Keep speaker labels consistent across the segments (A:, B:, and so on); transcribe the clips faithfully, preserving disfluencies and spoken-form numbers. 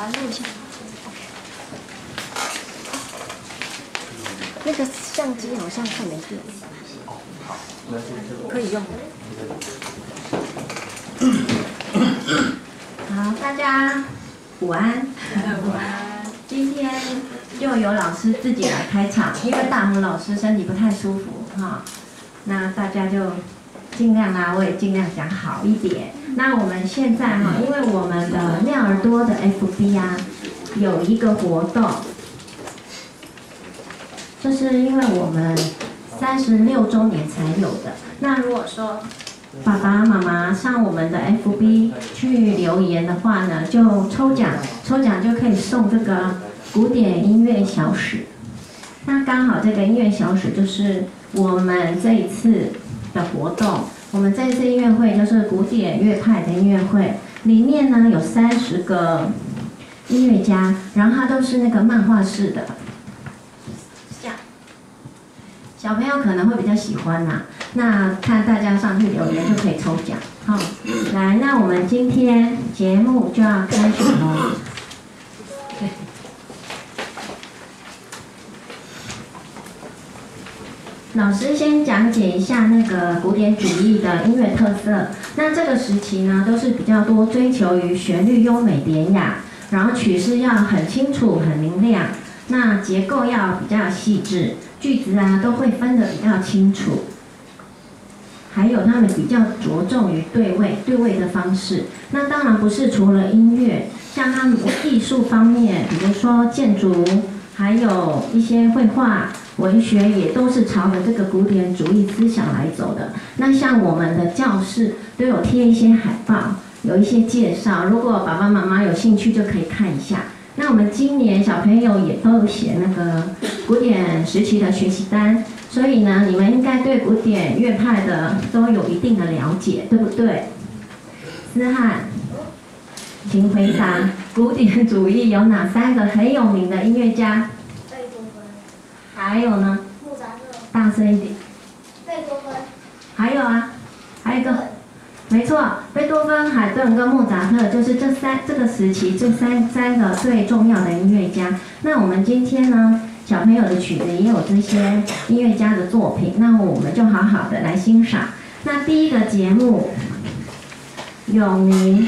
A: 把录一下。那个相机好像快没电。哦，好，可以用。
B: 好，大家午安。午安。今天就由老师自己来开场，因为大红老师身体不太舒服哈，那大家就尽量啦，我也尽量讲好一点。那我们现在哈，因为我们的妙儿多的 F B 啊，有一个活动，就是因为我们三十六周年才有的。那如果说爸爸妈妈上我们的 F B 去留言的话呢，就抽奖，抽奖就可以送这个古典音乐小史。那刚好这个音乐小史就是我们这一次的活动，我们这一次音乐会就是古典乐派的音乐会，里面呢有三十个音乐家，然后它都是那个漫画式的，这样，小朋友可能会比较喜欢呐、啊。那看大家上去留言就可以抽奖，好，来，那我们今天节目就要开始喽。老师先讲解一下那个古典主义的音乐特色。那这个时期呢，都是比较多追求于旋律优美典雅，然后曲式要很清楚、很明亮，那结构要比较细致，句子啊都会分得比较清楚。还有他们比较着重于对位、对位的方式。那当然不是除了音乐，像他们艺术方面，比如说建筑，还有一些绘画。文学也都是朝着这个古典主义思想来走的。那像我们的教室都有贴一些海报，有一些介绍，如果爸爸妈妈有兴趣就可以看一下。那我们今年小朋友也都有写那个古典时期的学习单，所以呢，你们应该对古典乐派的都有一定的了解，对不对？思翰，请回答，古典主义有哪三个很有名的音乐家？还有呢？
C: 莫扎特。
B: 大声一点。
C: 贝多芬。
B: 还有啊，还有一个，没错，贝多芬、海顿跟莫扎特就是这三这个时期这三三个最重要的音乐家。那我们今天呢，小朋友的曲子也有这些音乐家的作品，那我们就好好的来欣赏。那第一个节目，永宁。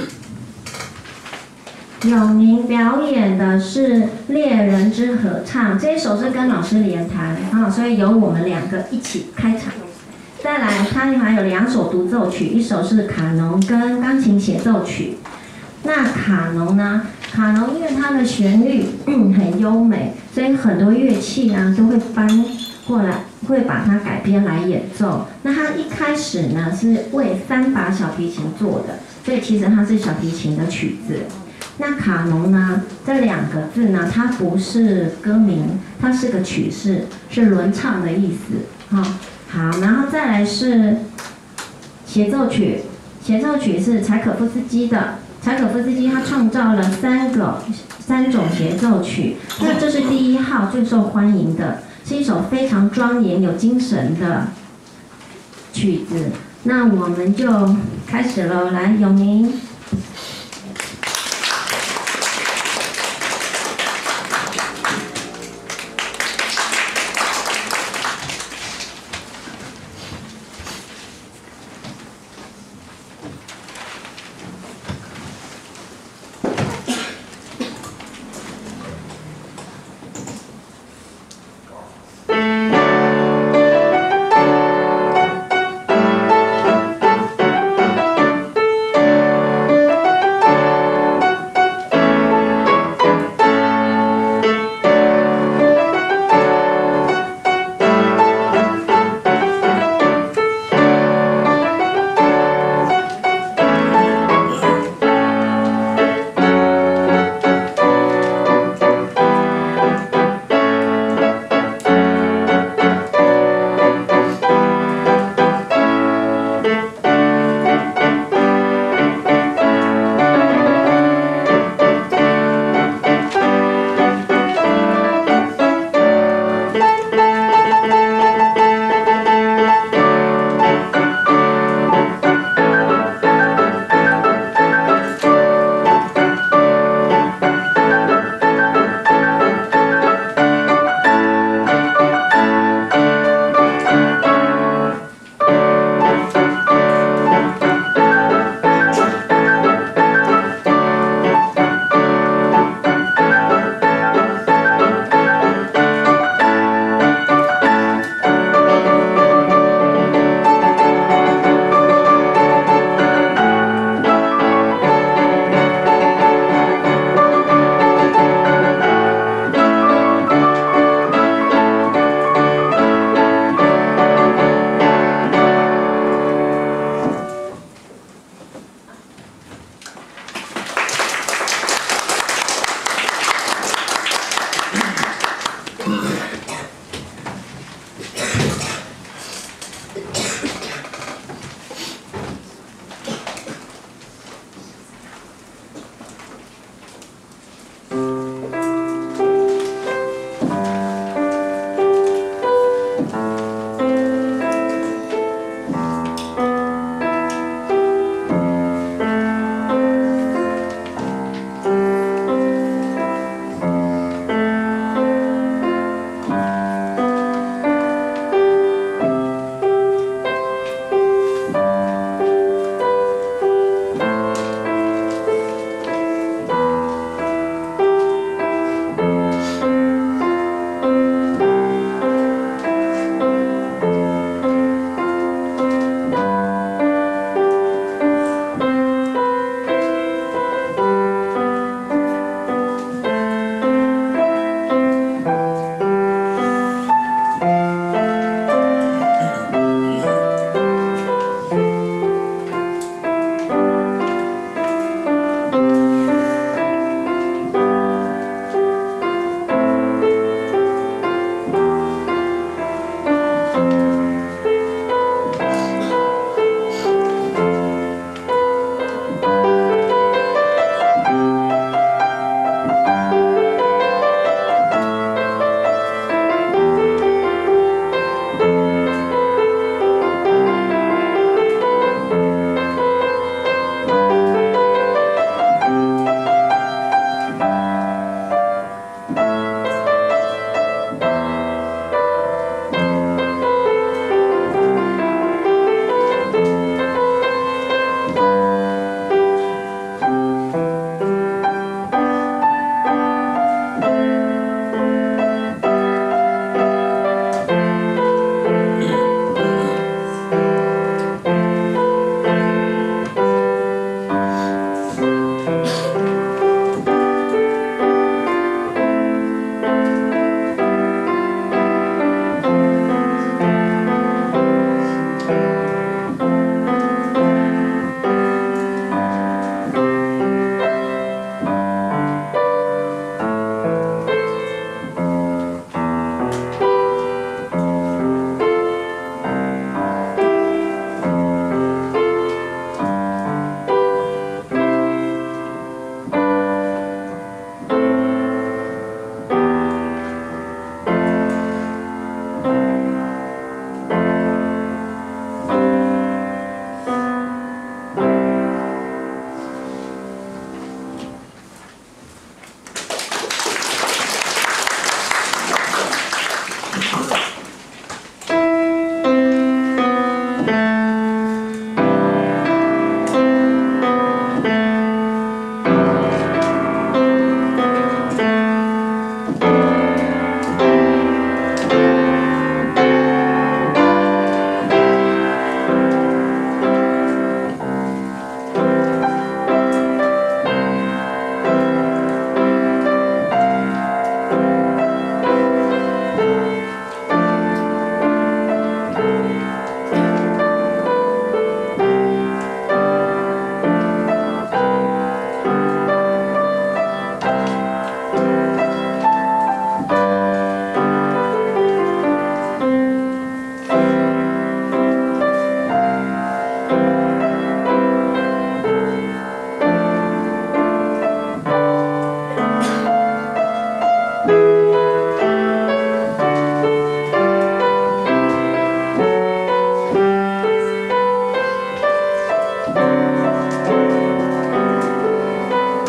B: 永宁表演的是《猎人之合唱》，这一首是跟老师连弹啊，所以由我们两个一起开场。再来，它还有两首独奏曲，一首是卡农跟钢琴协奏曲。那卡农呢？卡农因为它的旋律、嗯、很优美，所以很多乐器呢都会搬过来，会把它改编来演奏。那它一开始呢是为三把小提琴做的，所以其实它是小提琴的曲子。那卡农呢？这两个字呢，它不是歌名，它是个曲式，是轮唱的意思。好、哦，好，然后再来是协奏曲，协奏曲是柴可夫斯基的。柴可夫斯基他创造了三个三种协奏曲，那这是第一号最受欢迎的，是一首非常庄严有精神的曲子。那我们就开始了，来，永宁。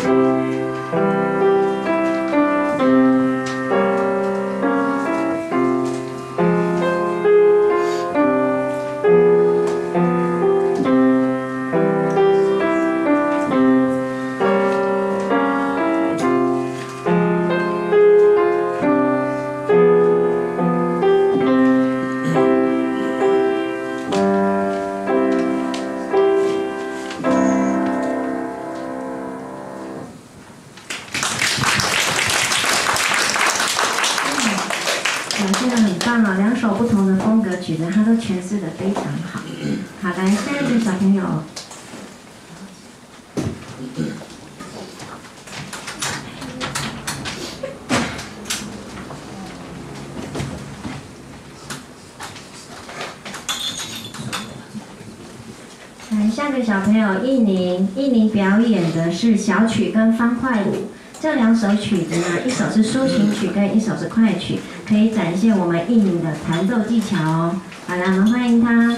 B: 诠释的非常好。好，来下一个小朋友。来，下个小朋友艺宁，艺宁表演的是小曲跟方块舞。这两首曲子呢，一首是抒情曲，跟一首是快曲，可以展现我们艺宁的弹奏技巧哦。好了，我们欢迎他。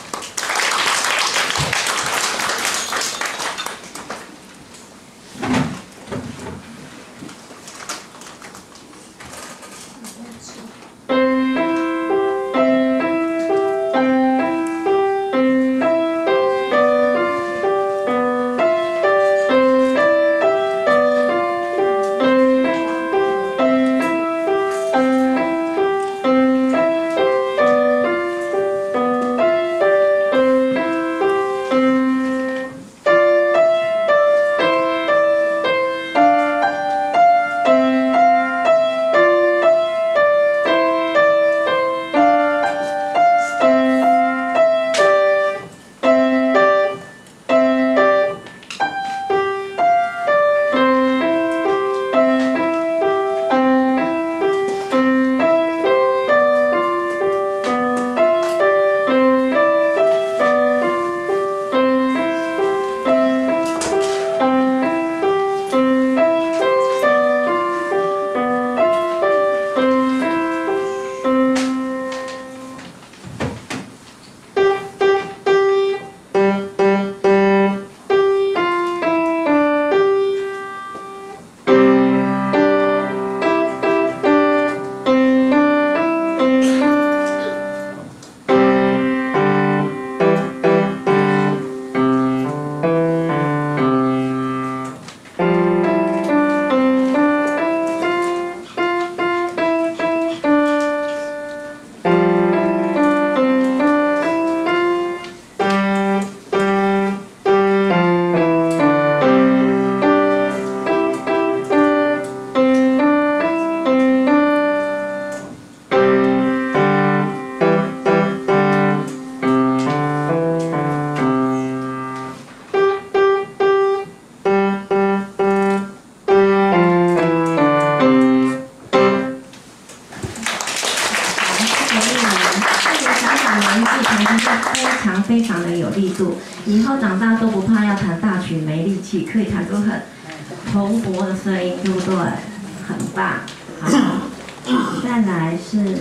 B: 非常的有力度，以后长大都不怕要弹大曲没力气，可以弹出很蓬勃的声音，对不对？很棒。好，再来是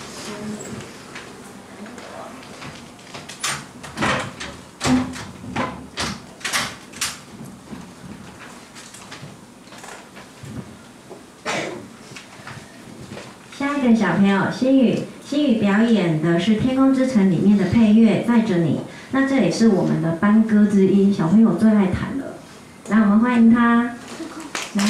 B: 下一个小朋友心宇。心宇表演的是《天空之城》里面的配乐《载着你》，那这也是我们的班歌之一，小朋友最爱弹了。来，我们欢迎他。来。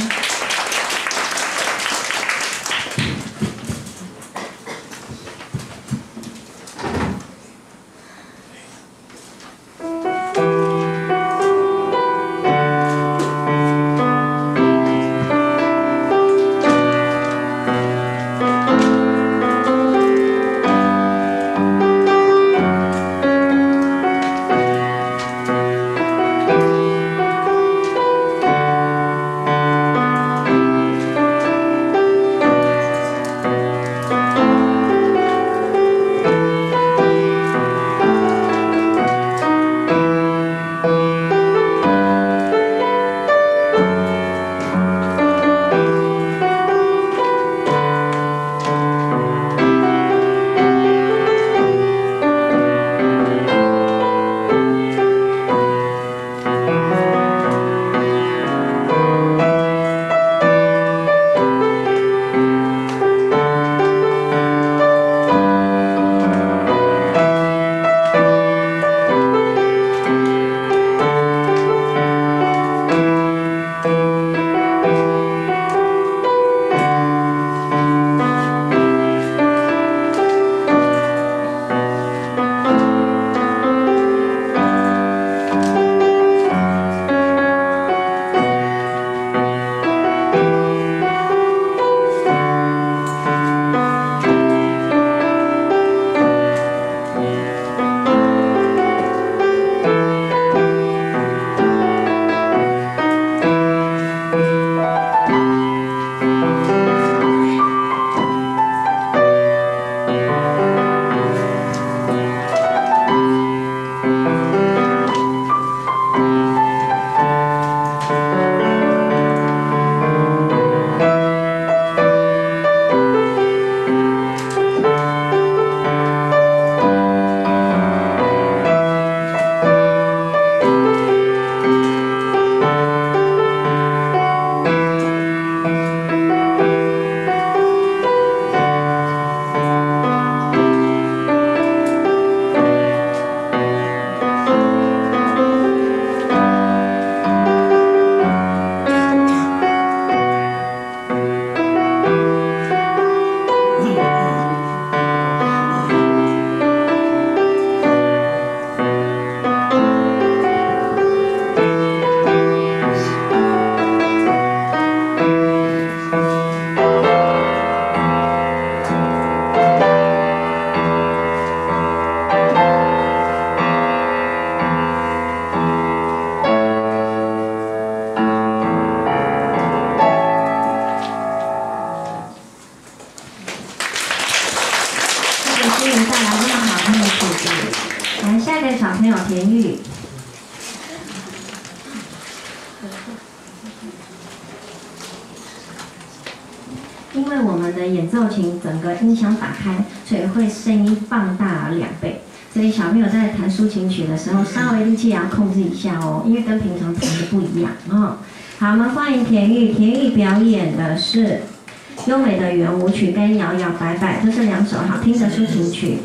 B: 因为我们的演奏琴整个音箱打开，所以会声音放大两倍。所以小朋友在弹抒情曲的时候，稍微力气也要控制一下哦，因为跟平常弹的不一样哦。好，我们欢迎田玉，田玉表演的是优美的圆舞曲跟摇摇摆摆，这是两首好听的抒情曲。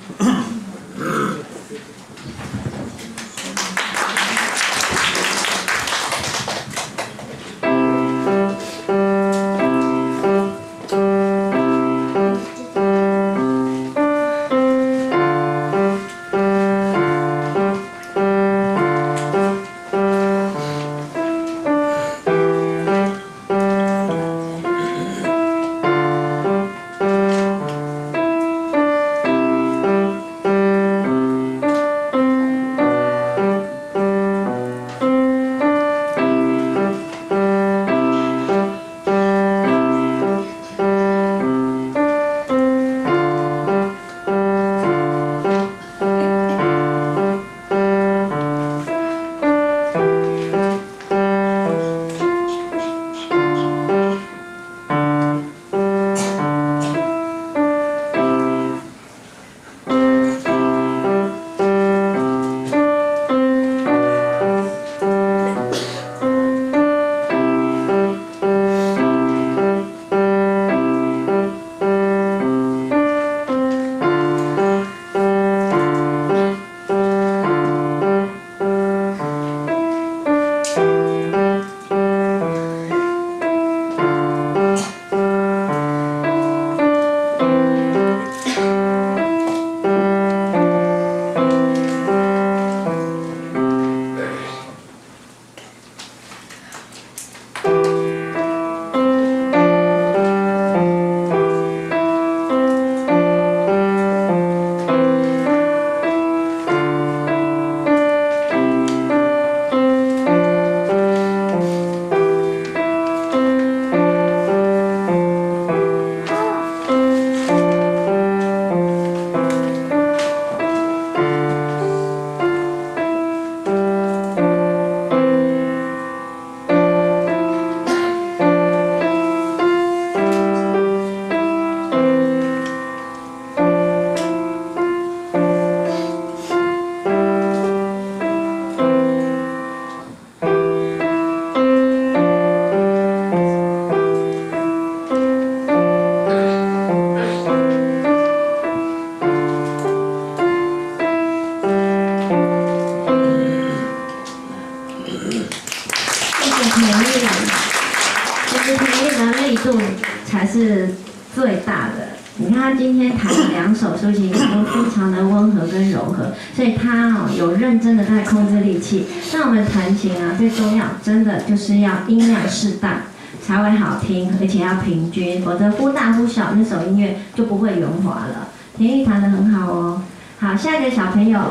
B: 才是最大的。你看他今天弹的两首抒情曲都非常的温和跟柔和，所以他哦有认真的在控制力气。那我们弹琴啊，最重要真的就是要音量适当才会好听，而且要平均，否则忽大忽小，那首音乐就不会圆滑了。田玉弹得很好哦。好，下一个小朋友，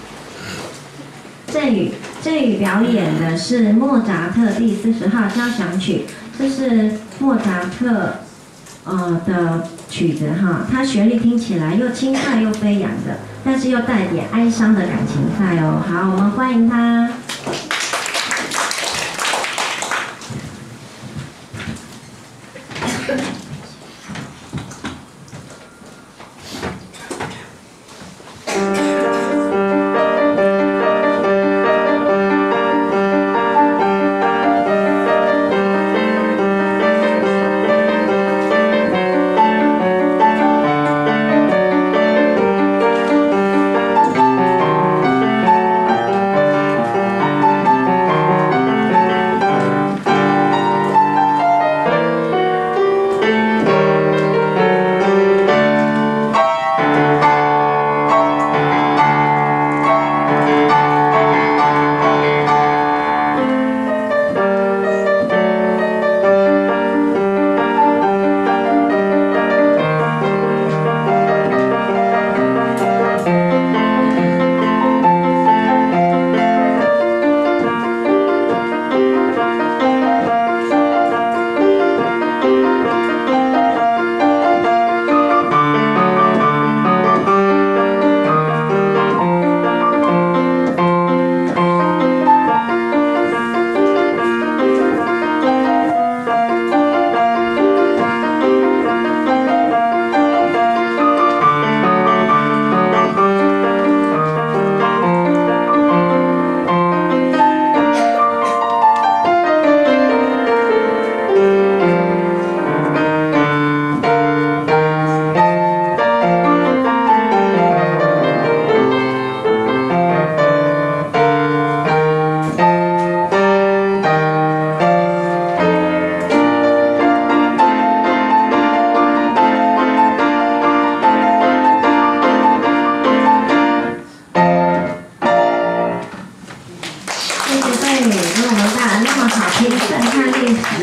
B: 郑宇，郑宇表演的是莫扎特第四十号交响曲，这是莫扎特呃的曲子哈，它旋律听起来又轻快又飞扬的，但是又带点哀伤的感情在哦。好，我们欢迎他。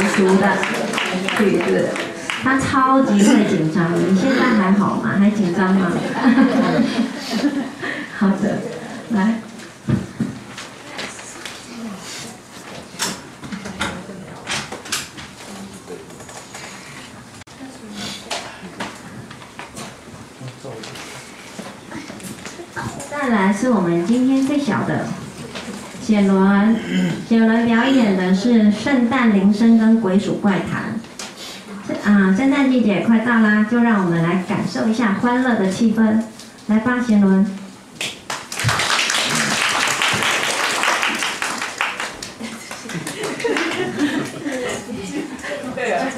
B: 熟的曲子，他超级会紧张的。你现在还好吗？还紧张吗？好的，来。再来是我们今天最小的写轮，写轮表演的是圣诞铃声跟鬼鼠怪谈。啊，圣诞季节快到啦，就让我们来感受一下欢乐的气氛。来吧，写轮。
D: 对啊。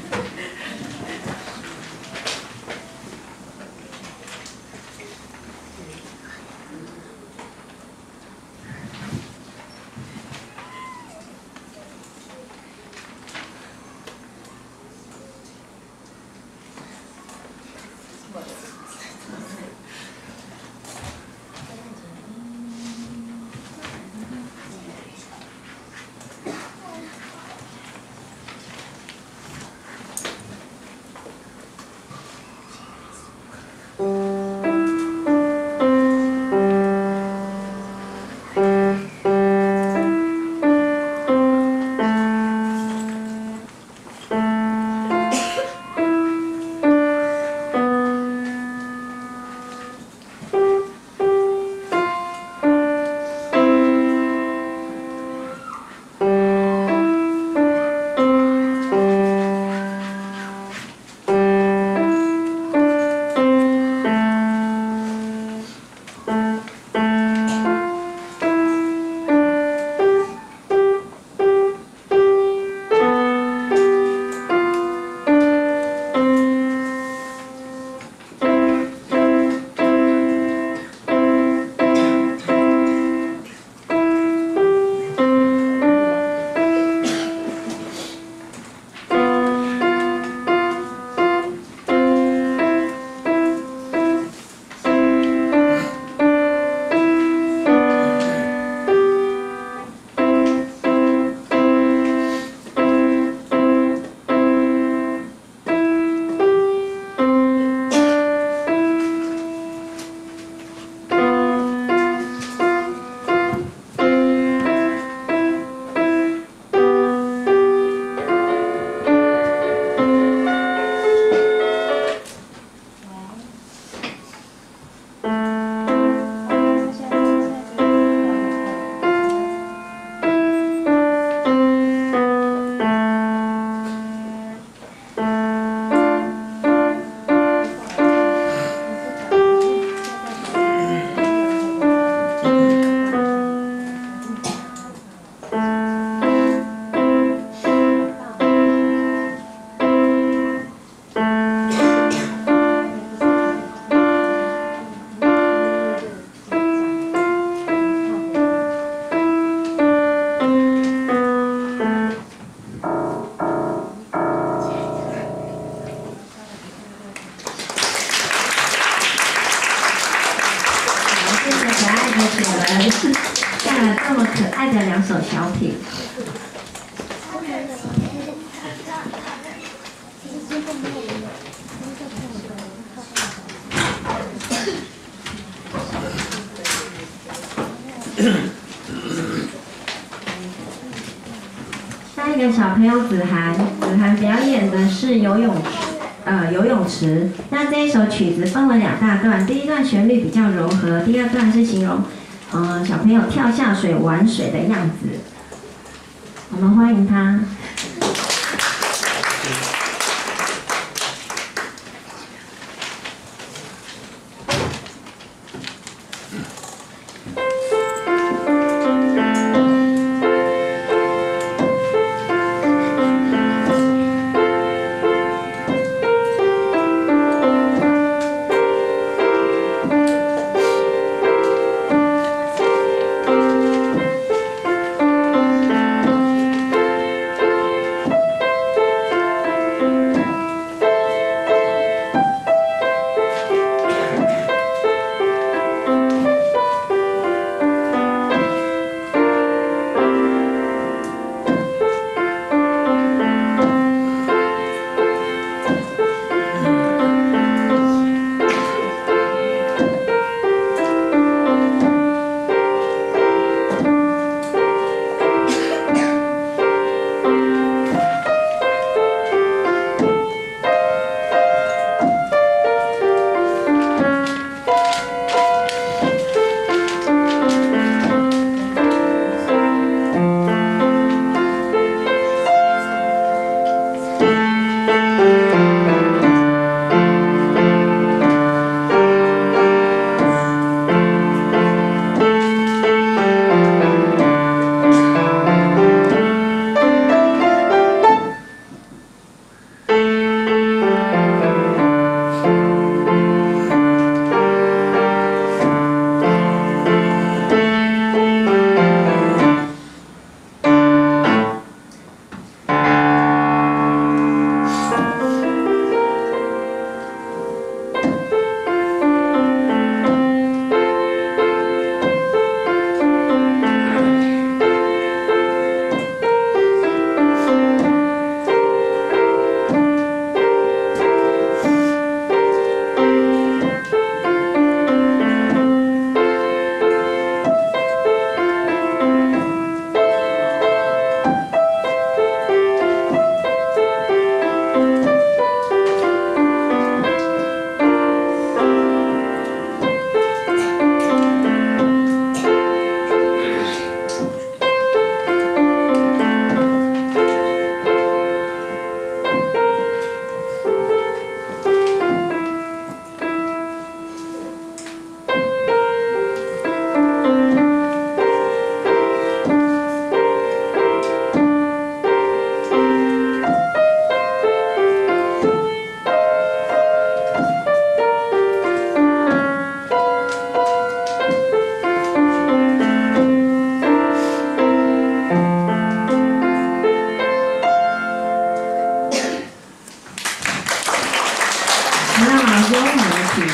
B: 带来这么可爱的两首小品。下一个小朋友子涵，子涵表演的是游泳池。呃，游泳池。那这一首曲子分为两大段，第一段旋律比较柔和，第二段是形容，呃，小朋友跳下水玩水的样子。我们欢迎他。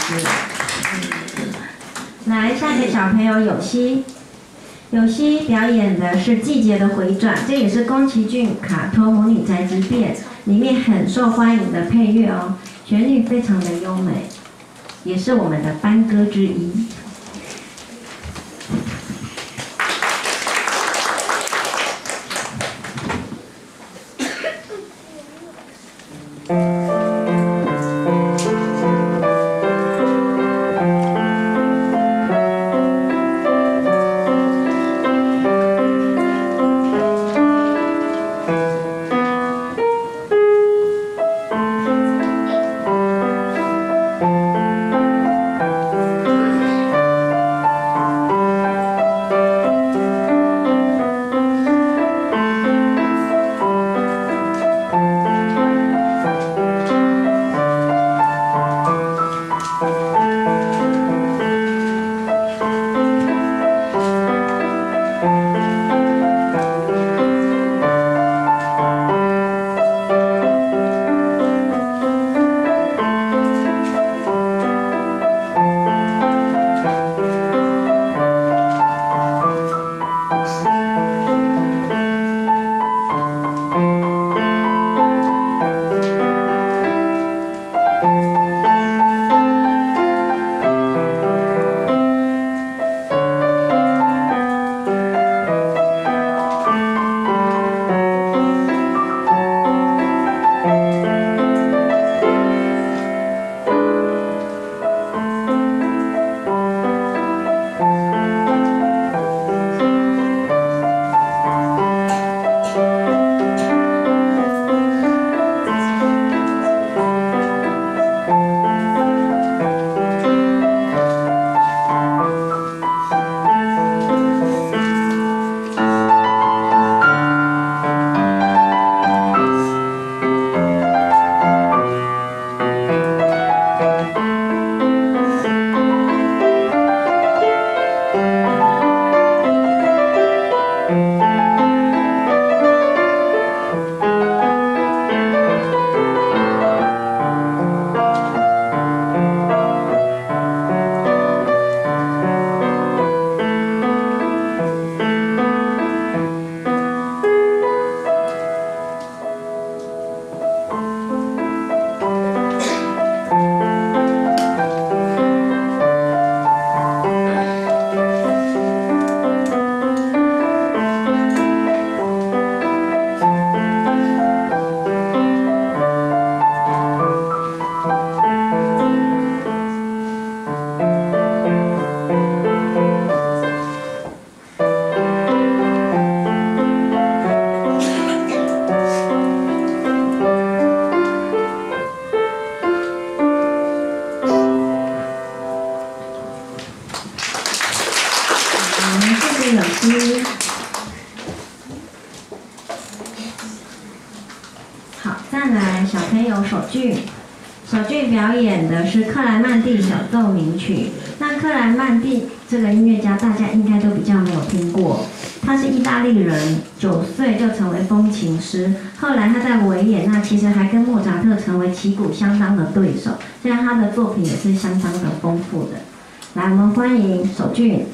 B: 师。来，下一个小朋友有希，有希表演的是《季节的回转》，这也是宫崎骏卡通《魔女宅急便》里面很受欢迎的配乐哦，旋律非常的优美，也是我们的班歌之一。好，再来小朋友手剧，手剧表演的是克莱曼蒂小奏鸣曲。那克莱曼蒂这个音乐家，大家应该都比较没有听过。他是意大利人，九岁就成为风琴师。后来他在维也纳，其实还跟莫扎特成为旗鼓相当的对手，所以他的作品也是相当的丰富的。来，我们欢迎手剧。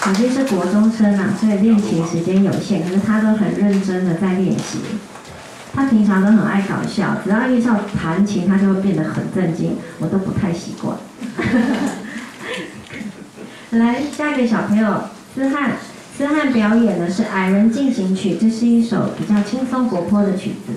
B: 小金是国中生啊，所以练琴时间有限，可是他都很认真的在练习。他平常都很爱搞笑，只要遇上弹琴，他就会变得很震惊，我都不太习惯。来，下一个小朋友思翰，思翰表演的是《矮人进行曲》，这是一首比较轻松活泼的曲子。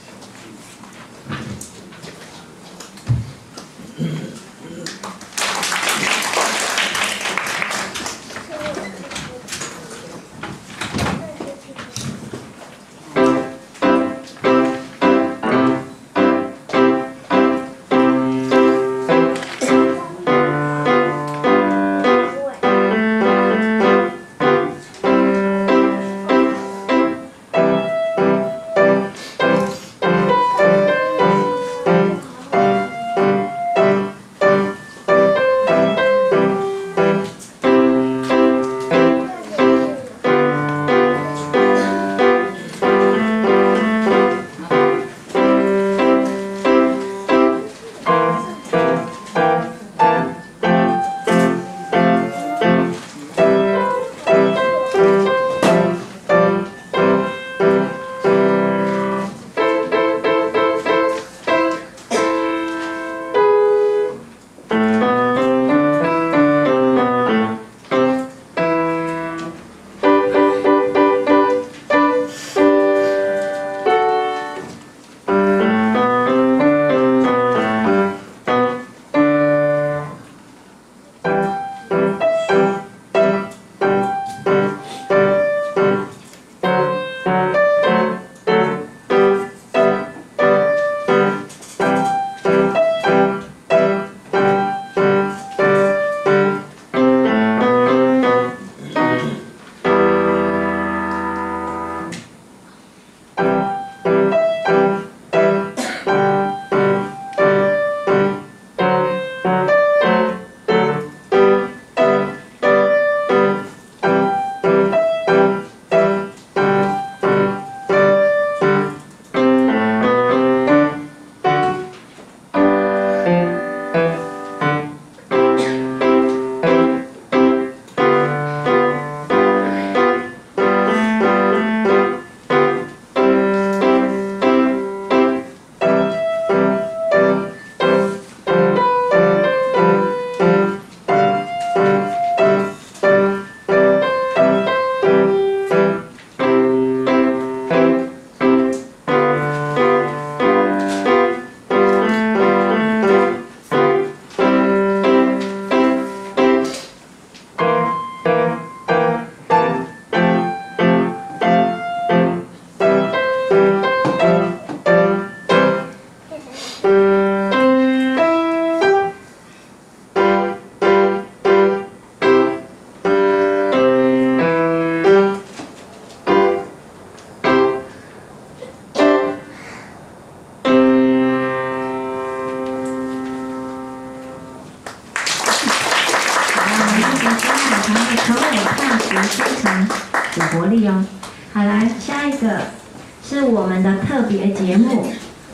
B: 活力哦。好，来下一个是我们的特别节目。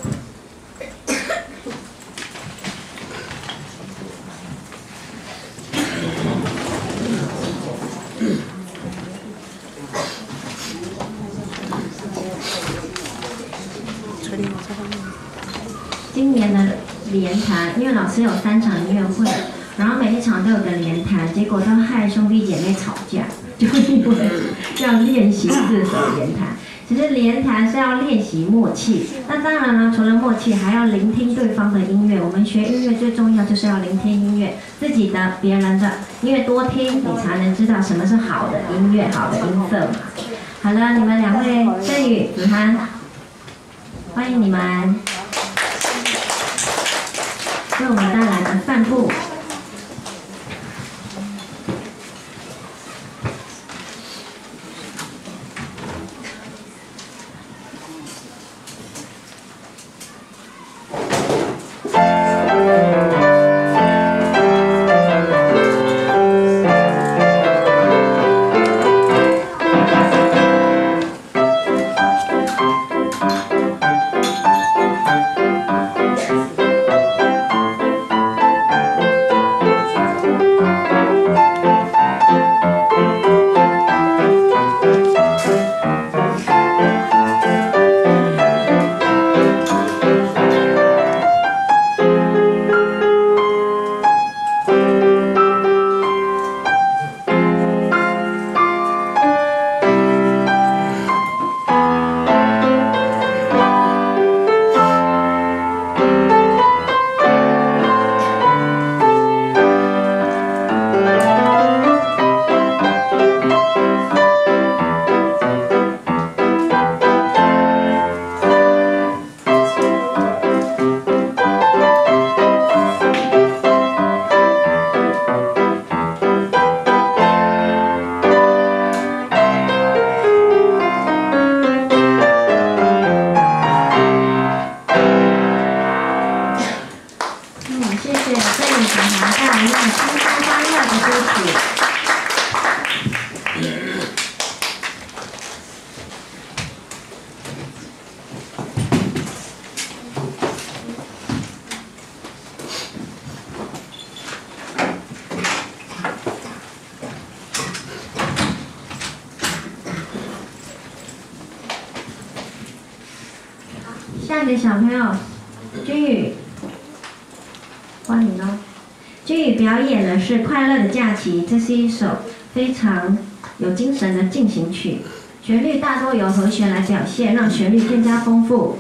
B: 今年的联弹，因为老师有三场音乐会，然后每一场都有个联弹，结果都害兄弟姐妹吵架，就因为要练习四手联弹。其实联弹是要练习默契，那当然了，除了默契，还要聆听对方的音乐。我们学音乐最重要就是要聆听音乐，自己的、别人的音乐多听，你才能知道什么是好的音乐、好的音色嘛。好了，你们两位振宇、子涵，欢迎你们。为我们带来的散步。 下一个小朋友，君宇，欢迎哦。君宇表演的是《快乐的假期》，这是一首非常有精神的进行曲，旋律大多由和弦来表现，让旋律更加丰富。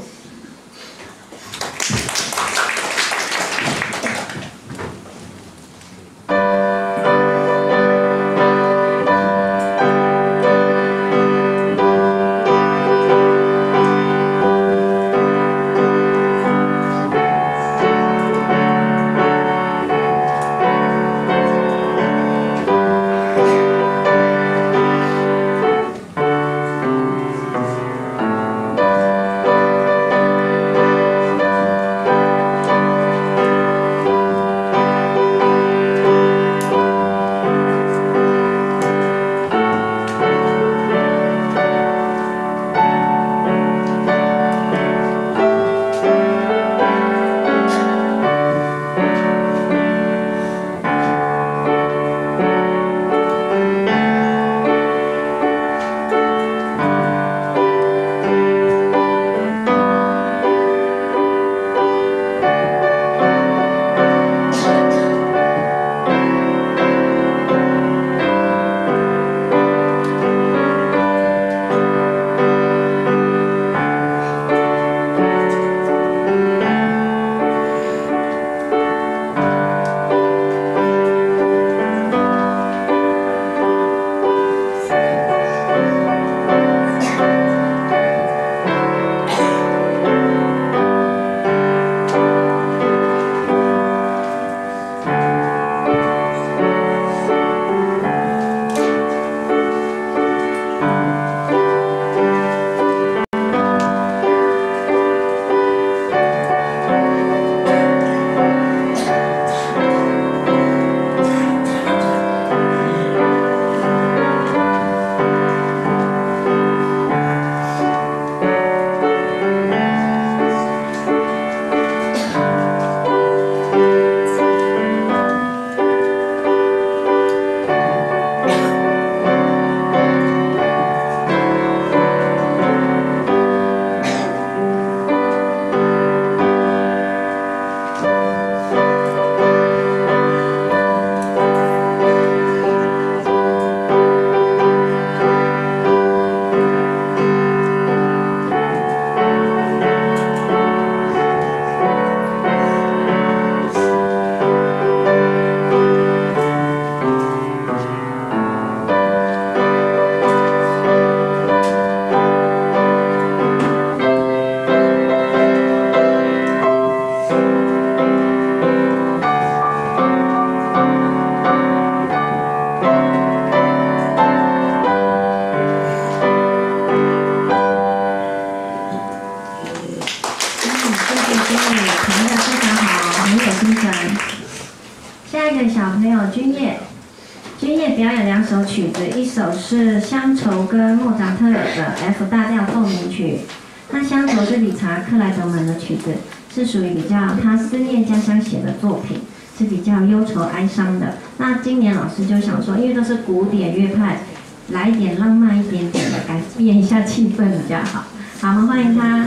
B: 小朋友君叶，君叶表演两首曲子，一首是乡愁跟莫扎特的 F 大调奏鸣曲。那乡愁是理查克莱德曼的曲子，是属于比较他思念家乡写的作品，是比较忧愁哀伤的。那今年老师就想说，因为都是古典乐派，来一点浪漫一点点的，改变一下气氛比较好。好，我们欢迎他。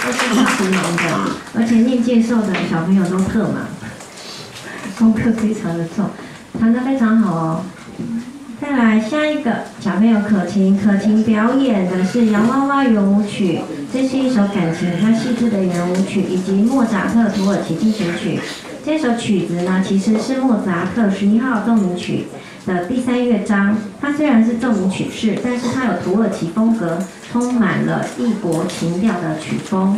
B: 都是超级忙的，而且念介绍的小朋友都特忙，功课非常的重，弹得非常好哦。再来下一个小朋友可晴，可晴表演的是洋娃娃圆舞曲，这是一首感情比较细致的圆舞曲，以及莫扎特土耳其进行曲。这首曲子呢，其实是莫扎特十一号奏鸣曲的第三乐章。它虽然是奏鸣曲式，但是它有土耳其风格，充满了异国情调的曲风。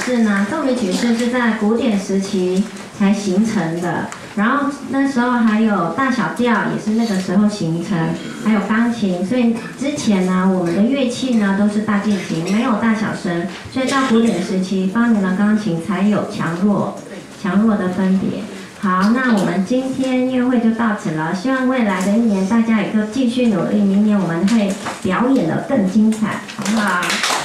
B: 式呢，奏鸣曲式是在古典时期才形成的，然后那时候还有大小调也是那个时候形成，还有钢琴，所以之前呢，我们的乐器呢都是大键琴，没有大小声，所以到古典时期发明了钢琴才有强弱强弱的分别。好，那我们今天音乐会就到此了，希望未来的一年大家也都继续努力，明年我们会表演得更精彩，好不好？